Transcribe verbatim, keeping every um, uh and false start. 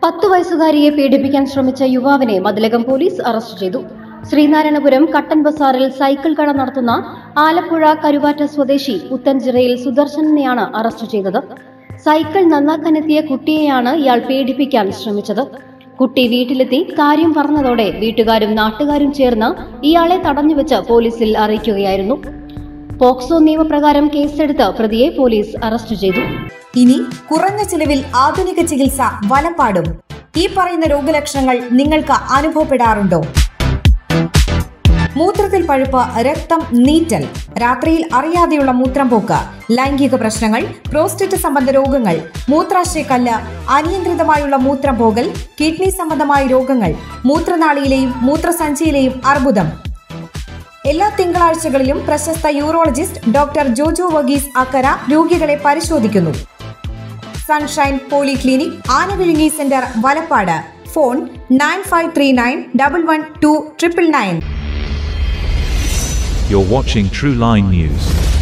പത്ത് വയസ്സുകാരിയെ പീഡിപ്പിക്കാൻ ശ്രമിച്ച യുവാവിനെ മതിലകം പോലീസ് അറസ്റ്റ് ചെയ്തു. ശ്രീനാരായണപുരം കട്ടൻ ബസാറിൽ സൈക്കിൾ കട നടത്തുന്ന ആലപ്പുഴ കരുവാറ്റ സ്വദേശി പുത്തൻചിറയിൽ സുദർശനെയാണ് അറസ്റ്റ് ചെയ്തത്. സൈക്കിൾ നന്നാക്കാനെത്തിയ കുട്ടിയെയാണ് ഇയാൾ പീഡിപ്പിക്കാൻ ശ്രമിച്ചത്. കുട്ടി വീട്ടിലെത്തി കാര്യം പറഞ്ഞതോടെ വീട്ടുകാരും നാട്ടുകാരും ചേർന്ന് ഇയാളെ തടഞ്ഞുവെച്ച് പോലീസിൽ അറിയിക്കുകയായിരുന്നു. പോക്സോ നിയമപ്രകാരം കേസെടുത്ത് പ്രതിയെ പോലീസ് അറസ്റ്റ് ചെയ്തു. ഇനി കുറഞ്ഞ ചിലവിൽ ആധുനിക ചികിത്സ വലപ്പാടും. ഈ പറയുന്ന രോഗലക്ഷണങ്ങൾ നിങ്ങൾക്ക് അനുഭവപ്പെടാറുണ്ടോ? മൂത്രത്തിൽ പഴുപ്പ്, രക്തം, നീറ്റൽ, രാത്രിയിൽ അറിയാതെയുള്ള മൂത്രം പോക്ക്, ലൈംഗിക പ്രശ്നങ്ങൾ, പ്രോസ്റ്റേറ്റ് സംബന്ധ രോഗങ്ങൾ, മൂത്രാശയക്കല്ല്, അനിയന്ത്രിതമായുള്ള മൂത്രം പോകൽ, കിഡ്നി സംബന്ധമായ രോഗങ്ങൾ, മൂത്രനാളിയിലെയും മൂത്രസഞ്ചിയിലെയും അർബുദം. എല്ലാ തിങ്കളാഴ്ചകളിലും പ്രശസ്ത യൂറോളജിസ്റ്റ് ഡോക്ടർ ജോജോ വർഗീസ് അക്കര രോഗികളെ പരിശോധിക്കുന്നു. Sunshine polyclinic, Anavizhungi centre, Valappad. Phone nine five three nine double one two triple nine. You're watching True Line News.